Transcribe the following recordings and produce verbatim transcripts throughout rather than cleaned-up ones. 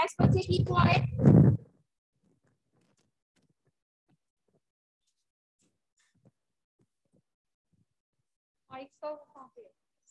Next बच्चे की quite mic का कहां पे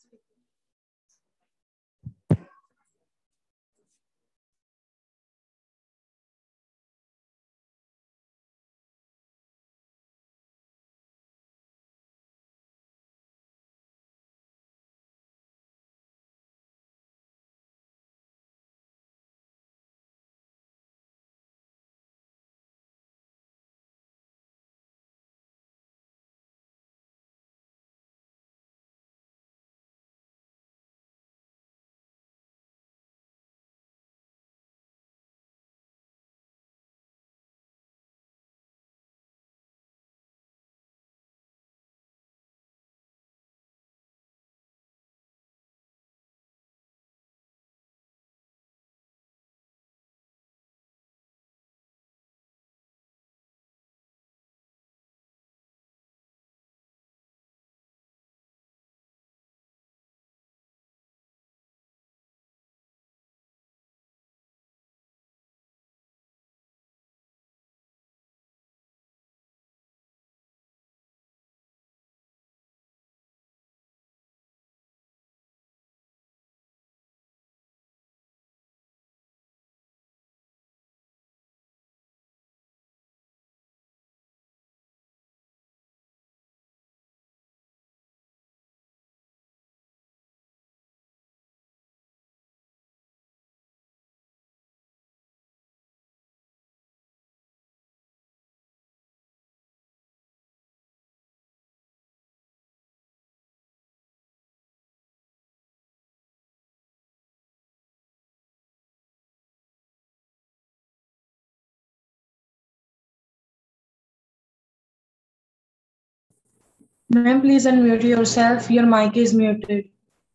Ma'am, please unmute yourself. Your mic is muted.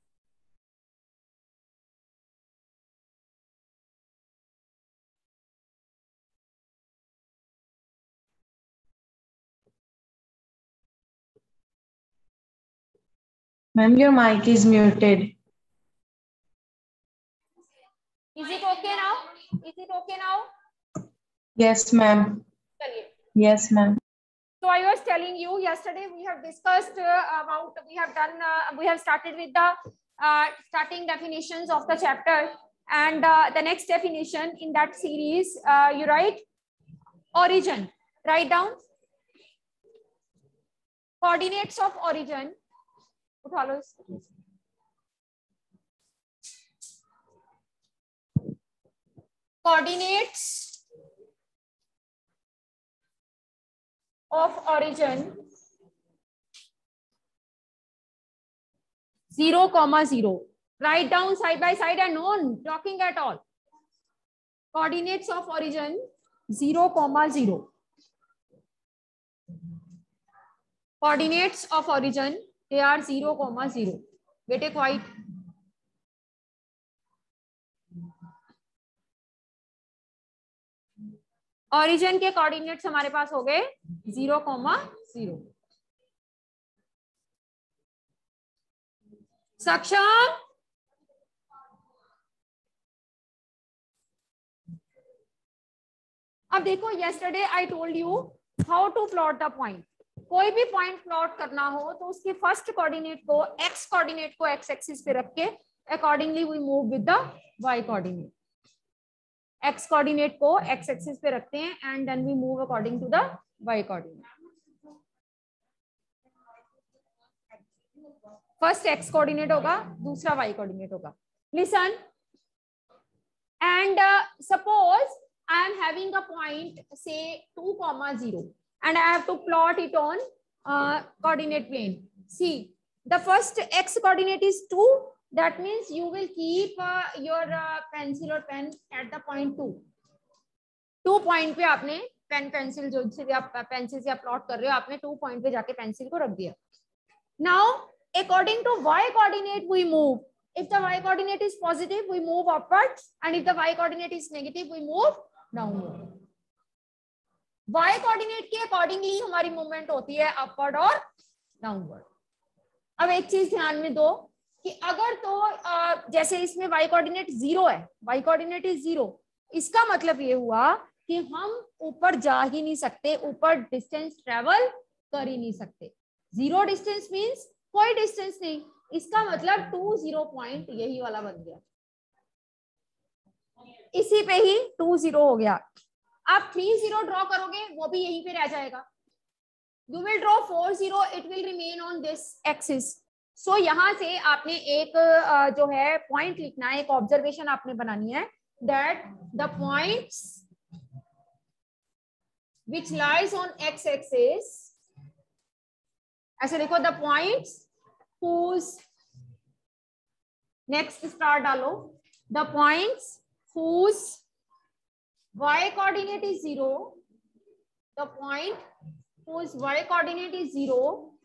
Ma'am, your mic is muted. Is it okay now? Is it okay now? Yes, ma'am. Yes, ma'am. So I was telling you yesterday we have discussed uh, about we have done uh, we have started with the uh, starting definitions of the chapter, and uh, the next definition in that series uh, you write origin. Write down coordinates of origin. Coordinates of origin zero comma zero. Write down side by side and no talking at all. Coordinates of origin zero comma zero. Coordinates of origin they are zero comma zero. Bete quite. Origin के coordinates हमारे पास हो गए zero comma zero. सक्षम अब देखो yesterday I told you how to plot the point. कोई भी point plot करना हो तो उसके फर्स्ट कोऑर्डिनेट को एक्स कोऑर्डिनेट को एक्स एक्सिस पे रख के accordingly we move with the y coordinate. X coordinate को एक्स एक्सिस पे रखते हैं and then we move according to the y coordinate. First x coordinate होगा दूसरा वाई कोऑर्डिनेट होगा. Listen and suppose I am having a point say two comma zero and I have to plot it on uh, coordinate plane. See, the first x coordinate is two. That means you will keep uh, your uh, pencil or pen at the point two. Two point पे आपने pen pencil जो से आप pencil से आप plot कर रहे हो आपने two point पे जाके पेंसिल को रख दिया. Now, according to y coordinate we move. If the y coordinate is positive, we move upwards, and if the y coordinate is negative, we move downward. y coordinate के accordingly हमारी movement होती है upward और downward. अब एक चीज ध्यान में दो कि अगर तो जैसे इसमें y कोऑर्डिनेट जीरो है, y कोऑर्डिनेट इज जीरो, इसका मतलब ये हुआ कि हम ऊपर जा ही नहीं सकते, ऊपर डिस्टेंस ट्रेवल कर ही नहीं सकते। जीरो डिस्टेंस मींस कोई डिस्टेंस नहीं, इसका मतलब टू जीरो पॉइंट यही वाला बन गया, इसी पे ही टू जीरो हो गया। आप थ्री जीरो ड्रॉ करोगे वो भी यहीं पे रह जाएगा। You will draw four zero, it will remain on this axis. So यहां से आपने एक जो है पॉइंट लिखना है, एक ऑब्जर्वेशन आपने बनानी है, that the points which lies on x axis, ऐसे देखो, the points whose, next star डालो, the points whose y coordinate is zero, the point whose y coordinate is zero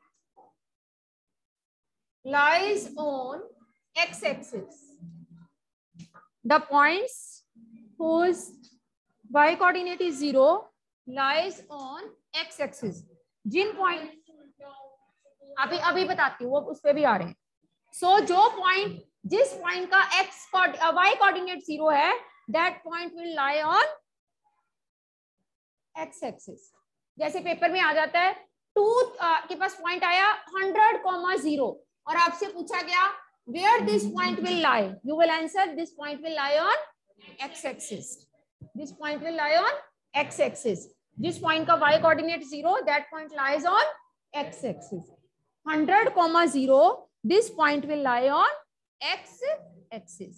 lies on x axis, the points whose y coordinate is zero lies on x axis। जिन point अभी अभी बताती हूँ, वो उस पे भी आ रहे हैं। सो so, जो पॉइंट, जिस पॉइंट का x y कोऑर्डिनेट जीरो है, that point will lie on x axis. जैसे पेपर में आ जाता है, टू uh, के पास पॉइंट आया हंड्रेड कॉमा जीरो और आपसे पूछा गया where this point will lie, you will answer this point will lie on x axis, this point will lie on x axis. जिस पॉइंट का y coordinate zero, that point lies on x axis. Hundred comma zero, this point will lie on x axis.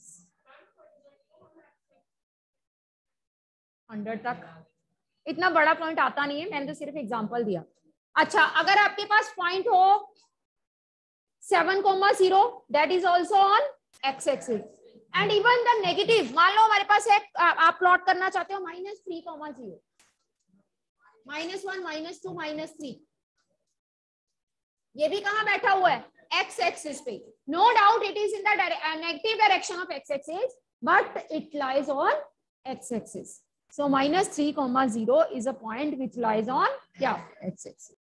Hundred तक इतना बड़ा point आता नहीं है, मैंने तो सिर्फ एग्जांपल दिया। अच्छा, अगर आपके पास पॉइंट हो seven comma zero, that is also on x axis. And even the negative, मान लो हमारे पास एक, आप प्लॉट करना चाहते हो minus three comma zero, minus one, minus two, minus three, ये भी कहां बैठा हुआ है? x एक्सिस पे। No doubt it is in the negative direction of x axis, but it lies on x axis. So minus three comma zero is a point which lies on क्या? x axis.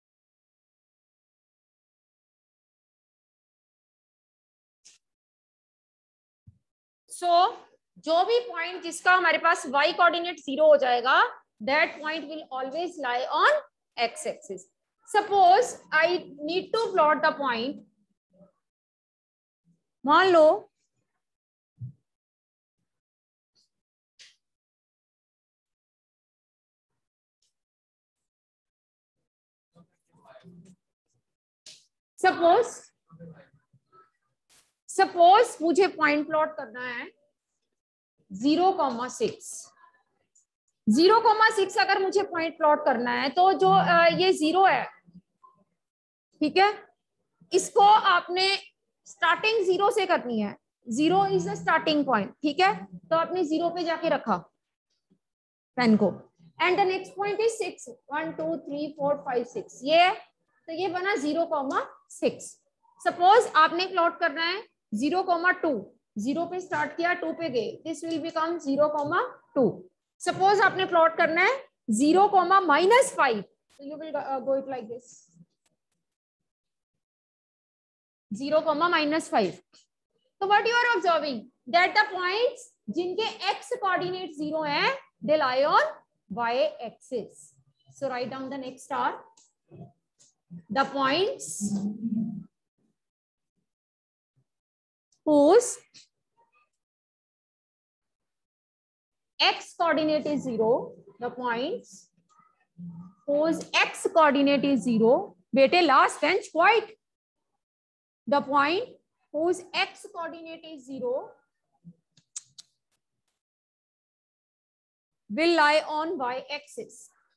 So so, जो भी point जिसका हमारे पास y coordinate zero हो जाएगा, that point will always lie on x axis. Suppose I need to plot the point, मान लो suppose suppose मुझे पॉइंट प्लॉट करना है zero comma six, zero comma six अगर मुझे पॉइंट प्लॉट करना है, तो जो आ, ये जीरो है, ठीक है, इसको आपने स्टार्टिंग जीरो से करनी है। Zero is the starting point, ठीक है, तो आपने जीरो पे जाके रखा पेन को, and the next point is six, one two three four five six, ये तो ये बना जीरो कॉमा सिक्स। सपोज आपने प्लॉट करना है जीरो कॉमा टू, जीरो पे स्टार्ट किया, टू पे गए, this will become zero comma two. Suppose आपने प्लॉट करना है जीरो कॉमा माइनस फाइव, तो you will go it like this, zero comma minus five. तो what you are observing, that the points जिनके x coordinate zero है, they lie on y axis. So right down the next star, the points whose x coordinate is zero, the points whose x coordinate is zero, बेटे last bench quiet, the point whose x coordinate is zero will lie on y axis.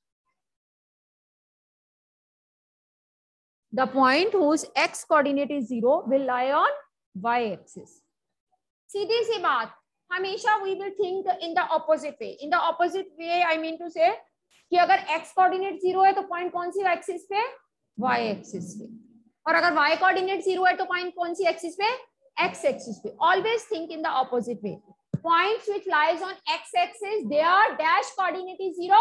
The point whose x coordinate is zero will lie on y axis. सीधी सी बात, हमेशा we will think in the opposite way. In the opposite way, I mean to say कि अगर x coordinate zero है तो point कौन सी एक्सिस पे? y एक्सिस पे। और अगर y कोऑर्डिनेट जीरो है तो पॉइंट कौन सी एक्सिस पे? x एक्सिस पे। Always think in the opposite way. Points which lies on x axis, their dash coordinate is zero.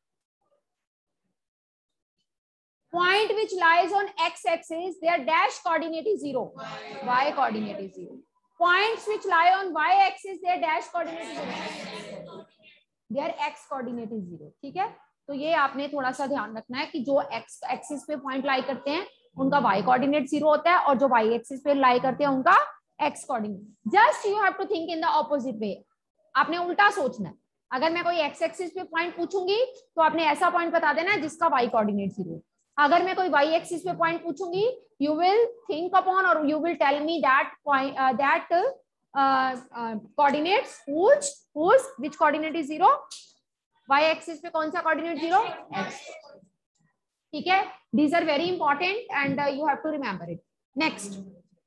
Point which lies on x axis, their dash coordinate is zero. Y coordinate is zero. Points which lie on y axis, their dash coordinate is zero. There x coordinate is zero. ठीक है, तो ये आपने थोड़ा सा ध्यान रखना है कि जो एक्स एक्सिस पे पॉइंट लाई करते हैं उनका वाई कोऑर्डिनेट जीरो होता है, और जो वाई एक्सिस पे लाई करते हैं उनका x coordinate. Just you have to think in the opposite way, आपने उल्टा सोचना है। अगर मैं कोई एक्स एक्सिस पे पॉइंट पूछूंगी तो आपने ऐसा पॉइंट बता देना है जिसका वाई कोऑर्डिनेट जीरो। अगर मैं कोई वाई एक्सिस पे पॉइंट पूछूंगी, यू विल थिंक अपॉन और you will tell me that point that coordinates which which which coordinate is zero, y axis पे कौन सा कोऑर्डिनेट जीरो, एक्स। ठीक है, these are very important and uh, you have to remember it. Next,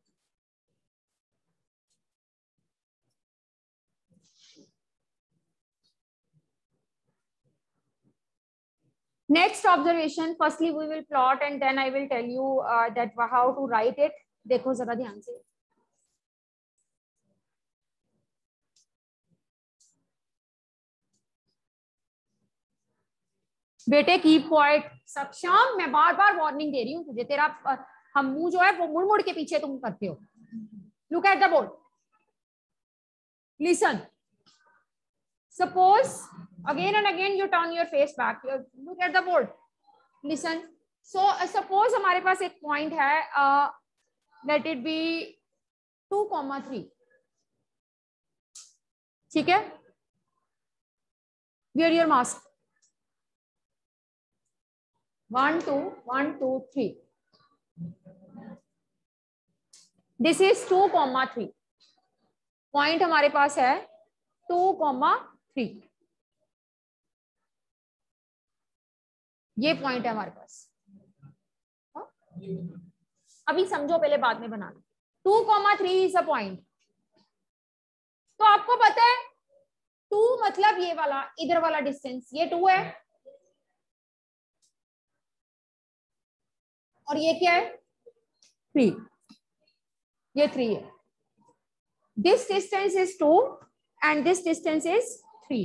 next observation, firstly we will plot and then I will tell you uh, that how to write it. देखो जरा ध्यान से, बेटे keep quiet. सक्षम, मैं बार बार warning दे रही हूँ तुझे, तेरा हम मुंह जो है वो मुड़ मुड़ के पीछे तुम करते हो। Look at the board, listen, suppose again and again you turn your face back, you look at the board, listen. So uh, suppose हमारे पास एक पॉइंट है, uh, let it be two comma three. ठीक है, wear your mask, one two one two three, this is two comma three, point हमारे पास है two comma three, ये point है हमारे पास। हा? अभी समझो, पहले बाद में बनाना। Two comma three is a point, तो आपको पता है टू मतलब ये वाला, इधर वाला डिस्टेंस ये टू है, और ये क्या है, थ्री, ये थ्री है। This distance is two and this distance is three.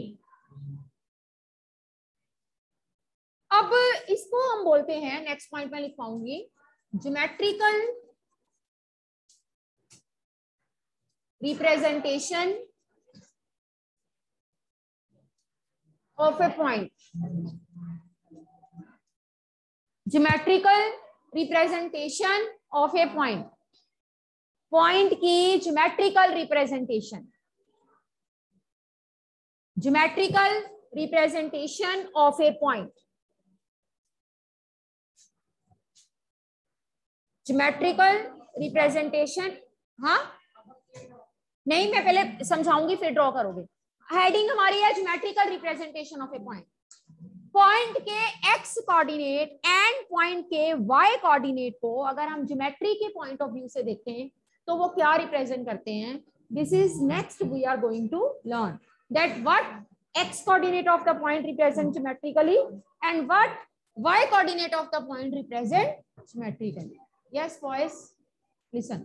अब इसको हम बोलते हैं, नेक्स्ट पॉइंट में लिख पाऊंगी, geometrical representation of a point. Geometrical representation of a point, point की geometrical representation, geometrical representation of a point, geometrical representation. हाँ नहीं, मैं पहले समझाऊंगी फिर ड्रॉ करोगे। हेडिंग हमारी है geometrical representation of a point. Point के एक्स कोऑर्डिनेट एंड पॉइंट के वाई कोऑर्डिनेट को अगर हम ज्योमेट्री के पॉइंट ऑफ व्यू से देखें तो वो क्या रिप्रेजेंट करते हैं। This is next we are going to learn that what x coordinate of the point represent geometrically and what y coordinate of the point represent geometrically. Yes, boys, listen.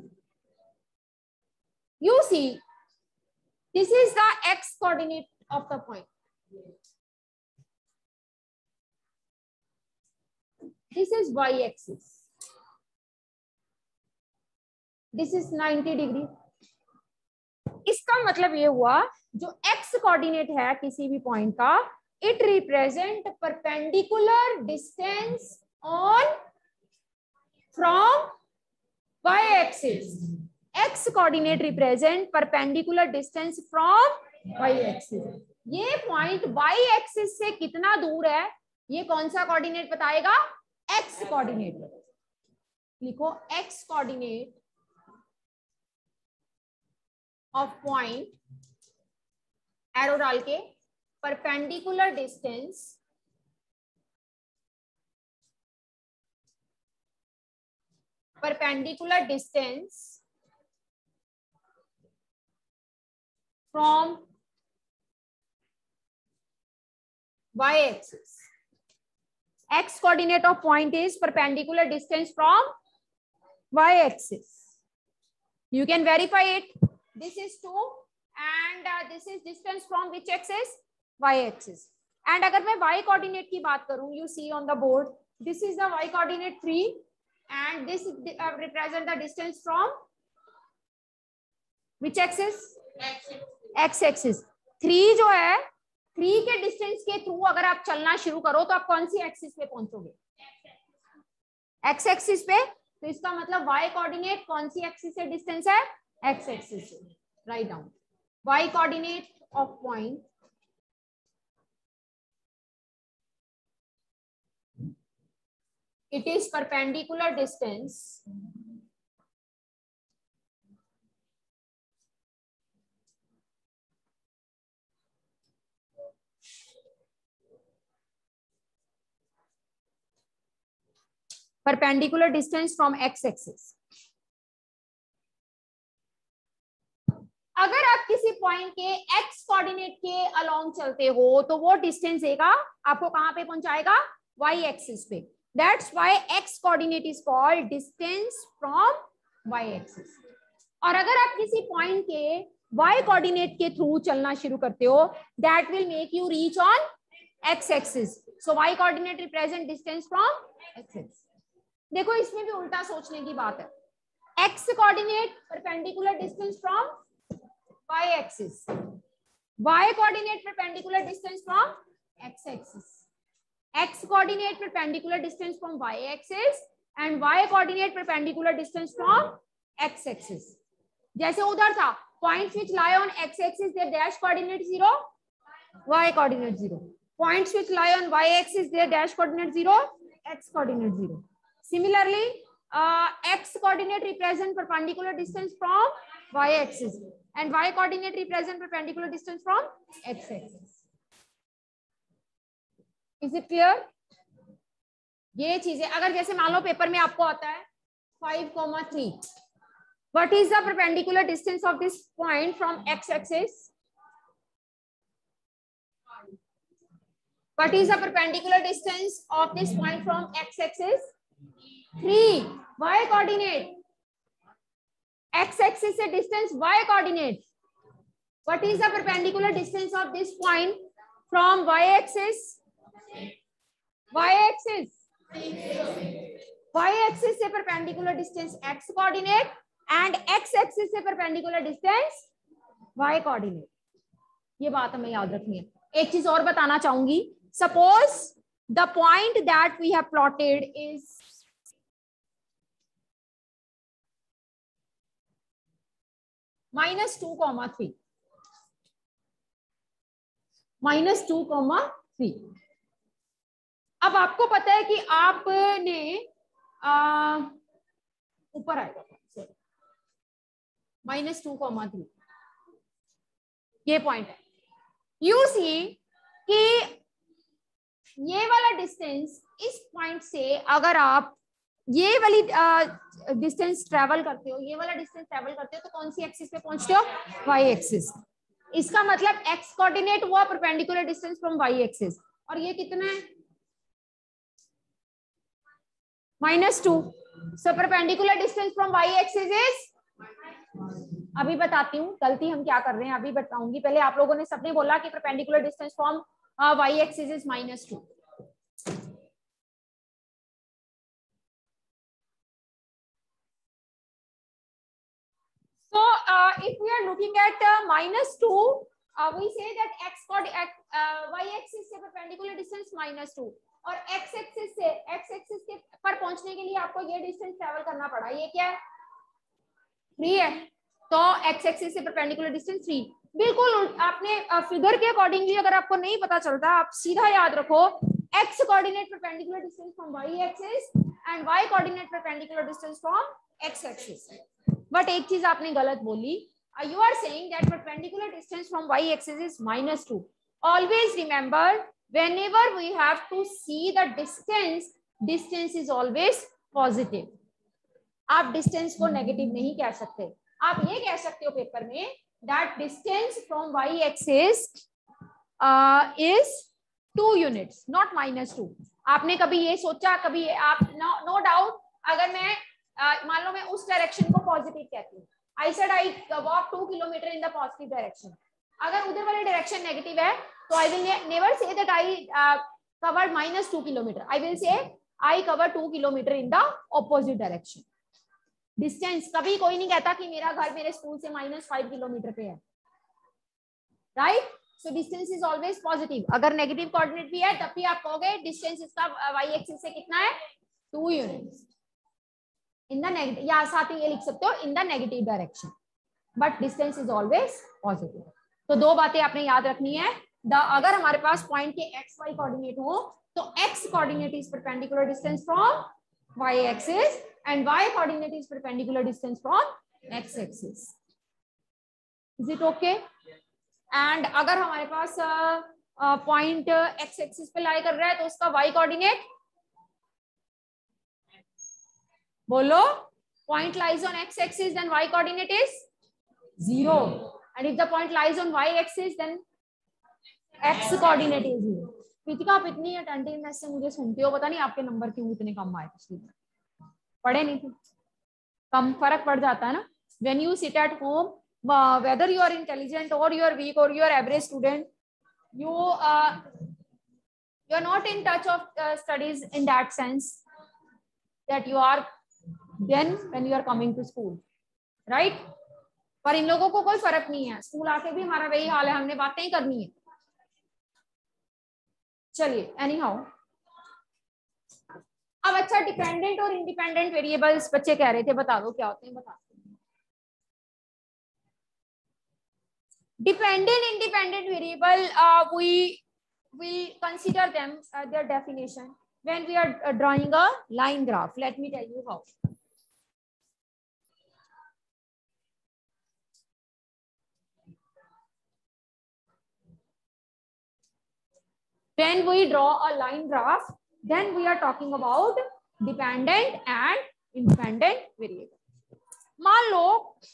You see, this is the x coordinate of the point. This is y axis. This is ninety degree. इसका मतलब ये हुआ जो x coordinate है किसी भी point का, it represent perpendicular distance on from y axis. x coordinate represent perpendicular distance from y axis. ये पॉइंट y axis से कितना दूर है ये कौन सा कोऑर्डिनेट बताएगा, x कोऑर्डिनेट। लिखो x coordinate of point, arrow डाल के, perpendicular distance perpendicular distance from y axis. X coordinate of point is perpendicular distance from y axis. You can verify it. This is two and uh, this is distance from which axis, y axis. And अगर मैं y coordinate की बात करूं, you see on the board, this is the y coordinate three. And this uh, represent the distance from which axis, x axis. Three जो है three के distance के through अगर आप चलना शुरू करो तो आप कौन सी एक्सिस पे पहुंचोगे? एक्स एक्सिस पे। तो इसका मतलब वाई कोऑर्डिनेट कौन सी एक्सिस से डिस्टेंस है? एक्स एक्सिस से। Right down y coordinate of point it is perpendicular distance perpendicular distance from x axis। अगर आप किसी पॉइंट के x कोऑर्डिनेट के अलोंग चलते हो तो वो डिस्टेंस देगा आपको कहां पे पहुंचाएगा? y एक्सिस पे। That's why x coordinate is called distance from y axis. और अगर आप किसी पॉइंट के y कोऑर्डिनेट के थ्रू चलना शुरू करते हो that will make you reach on x axis. So y coordinate represent distance from x axis. देखो इसमें भी उल्टा सोचने की बात है। x coordinate perpendicular distance from y axis, y coordinate perpendicular distance from x axis, x coordinate perpendicular distance from y axis and y coordinate perpendicular distance from x axis। जैसे उधर था points which lie on x axis their dash coordinate zero, y coordinate zero, points which lie on y axis their dash coordinate zero, x coordinate zero। Similarly uh, x coordinate represent perpendicular distance from y axis and y coordinate represent perpendicular distance from x axis। Is it clear? ये चीजें अगर जैसे मान लो paper में आपको आता है five comma three, what is the perpendicular distance of this point from x axis? What is the perpendicular distance of this point from x axis? three. Y coordinate, x axis से distance y coordinate। What is the perpendicular distance of this point from y axis? Y axis, y axis से perpendicular distance x coordinate and x axis से perpendicular distance y coordinate। ये बात हमें याद रखनी है। एक चीज और बताना चाहूंगी। Suppose the point that we have plotted is minus two comma three, minus two comma three। अब आपको पता है कि आपने ऊपर आएगा माइनस टू कॉमा थ्री, ये पॉइंट है। यू सी कि ये वाला डिस्टेंस इस पॉइंट से अगर आप ये वाली डिस्टेंस ट्रेवल करते हो, ये वाला डिस्टेंस ट्रेवल करते हो तो कौन सी एक्सिस पे पहुंचते हो? Y axis. इसका मतलब एक्स कोऑर्डिनेट हुआ perpendicular distance from y axis और ये कितना है? Minus two. So perpendicular distance from y axis is, अभी बताती हूँ गलती हम क्या कर रहे हैं, अभी बताऊंगी। पहले आप लोगों ने सबने बोला कि perpendicular distance from y axis is minus two. So uh, if we are looking at uh, minus two, uh, we say that x coordinate uh, y axis से perpendicular distance minus two और x axis से x axis के पर पहुंचने के लिए आपको ये डिस्टेंस ट्रेवल करना पड़ा। ये क्या है? थ्री है। तो x axis से perpendicular distance थ्री। बिल्कुल आपने फिगर uh, के अकॉर्डिंगली अगर आपको नहीं पता चलता आप सीधा याद रखो x coordinate perpendicular distance from y axis and y coordinate perpendicular distance from x axis। But एक चीज आपने गलत बोली। You are saying that perpendicular distance from y axis is minus two. Always remember whenever we have to see the distance, distance is always positive. आप distance को negative नहीं कह सकते। आप ये कह सकते हो पेपर में that distance from y axis is two units not minus two. आपने कभी ये सोचा? कभी आप नो डाउट अगर मैं Uh, मान लो मैं उस डायरेक्शन को पॉजिटिव कहती हूँ, I said I walk two kilometre in the positive direction. अगर उधर वाली डायरेक्शन नेगेटिव है तो I will never say that I covered minus two kilometre, I will say I cover two kilometre in the opposite direction. Distance कभी कोई नहीं कहता कि मेरा घर मेरे स्कूल से माइनस फाइव किलोमीटर पे है, right? So distance is always positive. अगर नेगेटिव कोऑर्डिनेट भी है तब भी आप कहोगे डिस्टेंस इसका वाई एक्सिस से कितना है, two units in the negative, या साथ ही ये लिख सकते हो in the negative direction, but distance is always positive. तो दो बातें आपने याद रखनी है। द अगर हमारे पास पॉइंट के एक्स वाई कोऑर्डिनेट हो तो x coordinate is perpendicular distance from y axis and y coordinate is perpendicular distance from x axis. Is it okay? And अगर हमारे पास पॉइंट एक्स एक्सिस पे लाई कर रहा है तो उसका वाई कोऑर्डिनेट बोलो, point lies on x axis then y coordinate is zero, and if the point lies on y axis then x coordinate is zero. Kritika आप इतनी अटेंटिवनेस से मुझे सुनते हो, पता नहीं आपके नंबर क्यों इतने कम आए, पिछली बार पढ़े नहीं थे। कम फर्क पड़ जाता है ना when you sit at home, uh, whether you are intelligent or you are weak or you are average student, you uh, you are not in touch of uh, studies in that sense that you are then when you are coming to school, right? पर इन लोगों को कोई फर्क नहीं है, school आके भी हमारा वही हाल है, हमने बातें ही करनी है। चलिए एनी हाउ, अब अच्छा डिपेंडेंट और इंडिपेंडेंट वेरिएबल्स बच्चे कह रहे थे, बता दो क्या होते हैं, बता दो। Dependent independent variable we will consider them uh, their definition when we are uh, drawing a line graph. Let me tell you how. When we draw a line graph, then we are talking about dependent and independent variable. मान लो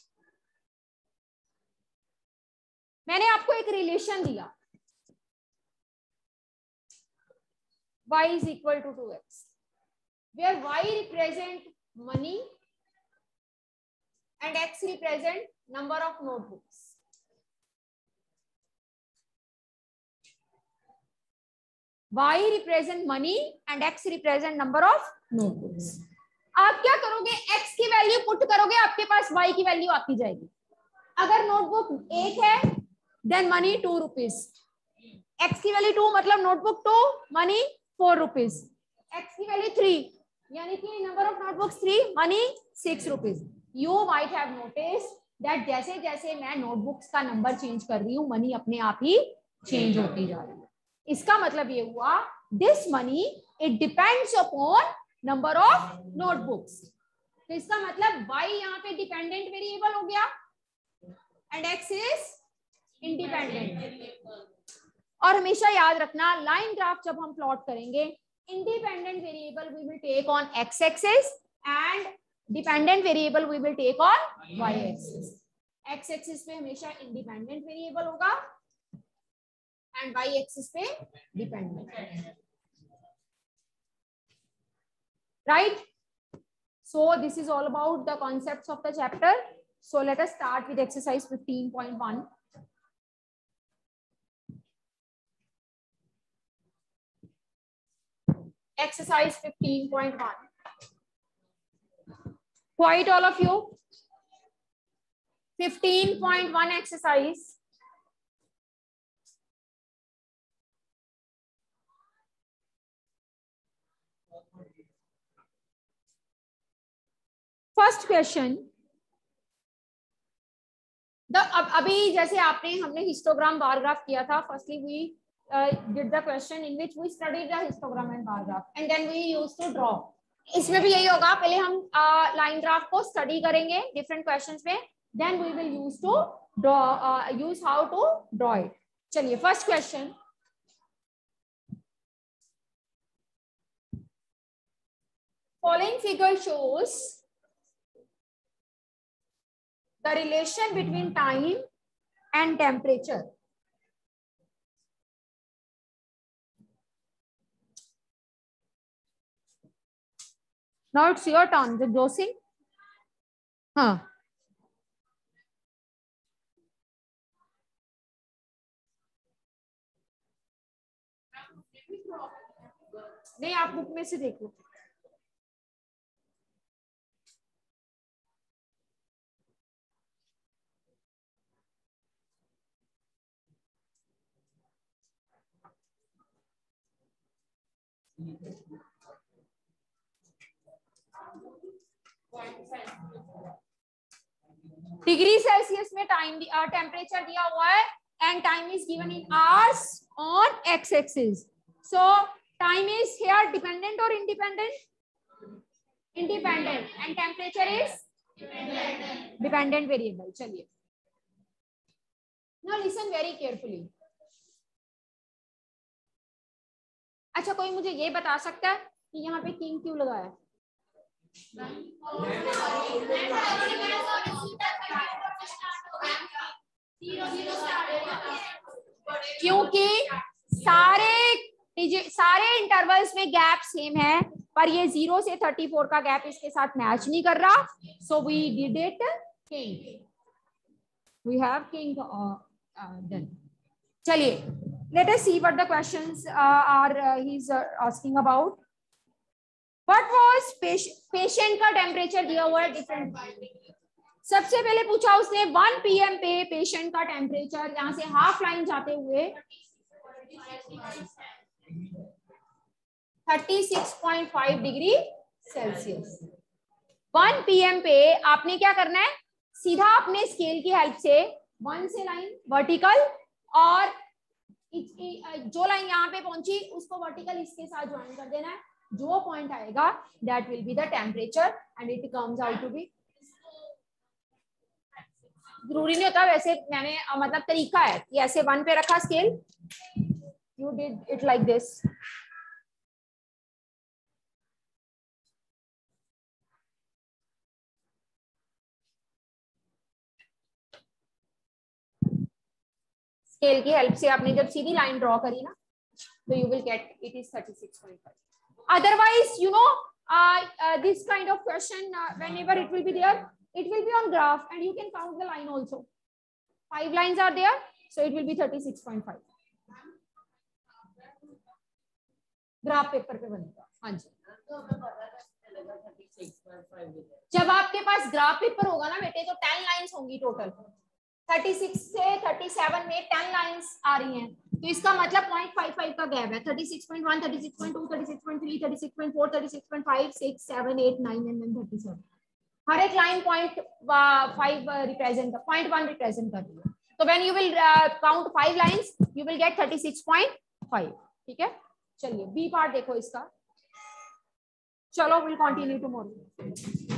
मैंने आपको एक relation दिया y is equal to two x, where y represent money and x represent number of notebooks. y represent money and x represent number of notebooks. आप क्या करोगे, x की value put करोगे, आपके पास y की वैल्यू आती जाएगी। अगर नोटबुक एक है then money two rupees, x की वैल्यू टू मतलब notebook two, money four rupees, x की वैल्यू थ्री यानी कि number of notebooks three, money six rupees. You might have notice that जैसे जैसे मैं नोटबुक्स का नंबर चेंज कर रही हूँ मनी अपने आप ही चेंज होती जा रही है। इसका मतलब ये हुआ this money it depends upon number of notebooks. तो इसका मतलब y यहाँ पे डिपेंडेंट वेरिएबल हो गया एंड x इज इंडिपेंडेंट। और हमेशा याद रखना लाइन ग्राफ जब हम प्लॉट करेंगे, independent variable we will take on x axis and dependent variable we will take on y axis. x axis पे हमेशा इंडिपेंडेंट वेरिएबल होगा एंड y एक्सिस पे dependent, right? So this is all about the concepts of the chapter. So let us start with exercise fifteen point one. Exercise fifteen point one. Quite all of you. fifteen point one exercise. First question the अब अभी जैसे आपने हमने histogram बार graph किया था, firstly we did the question in which we studied the histogram and bar graph and then we used to draw. इसमें भी यही होगा, पहले हम लाइन uh, ग्राफ को स्टडी करेंगे डिफरेंट क्वेश्चंस में, then we will use to draw use how to draw it. चलिए first question, following figure shows the relation between time and temperature. Now it's your turn, the Josie. हाँ नहीं, आप book में से देखो। Degree Celsius में time temperature दिया हुआ है and time is given in hours on x-axis. So time is here dependent or independent? Independent. And temperature is dependent, dependent variable. चलिए. Now listen very carefully. अच्छा, कोई मुझे ये बता सकता है कि यहाँ पे किंग क्यों लगाया है? क्योंकि सारे सारे इंटरवल्स में गैप सेम है, पर ये जीरो से थर्टी फोर का गैप इसके साथ मैच नहीं कर रहा. So we did it king. We have king done. चलिए, let us see what the questions are he is asking about. What was patient का टेम्परेचर दिया हुआ है डिफरेंट. सबसे पहले पूछा उसने वन पी एम पे पेशेंट का टेम्परेचर, यहां से हाफ लाइन जाते हुए thirty six point five degree Celsius. One P M पे आपने क्या करना है, सीधा अपने स्केल की हेल्प से वन से लाइन वर्टिकल, और जो लाइन यहाँ पे पहुंची उसको वर्टिकल इसके साथ ज्वाइन कर देना है. जो पॉइंट आएगा that will be the temperature and it comes out to be. जरूरी नहीं होता, वैसे मैंने मतलब तरीका है कि ऐसे वन पे रखा scale, you did it like this. Scale की हेल्प से आपने जब सीधी लाइन ड्रॉ करी ना, तो you will get it is thirty six point five. Otherwise you know this kind of question whenever it will be there, it will be on graph and you can count the line also. Five lines are there, so it will be thirty-six point five. Graph paper पे बनेगा. हाँ जी, जब आपके पास graph paper होगा ना बेटे, तो ten lines होंगी टोटल. थर्टी सिक्स से थर्टी सेवन में टेन लाइंस आ रही हैं, तो इसका मतलब पॉइंट फाइव फाइव का गैप है. Thirty six point one, thirty six point two, thirty six point three, thirty six point four, thirty six point five, six, seven, eight, nine and then thirty seven. हर एक line point five represent कर, point one represent कर रही है. तो when you will count five lines you will get thirty six point five. ठीक है, चलिए बी पार्ट देखो इसका. चलो विल कंटिन्यू टुमारो.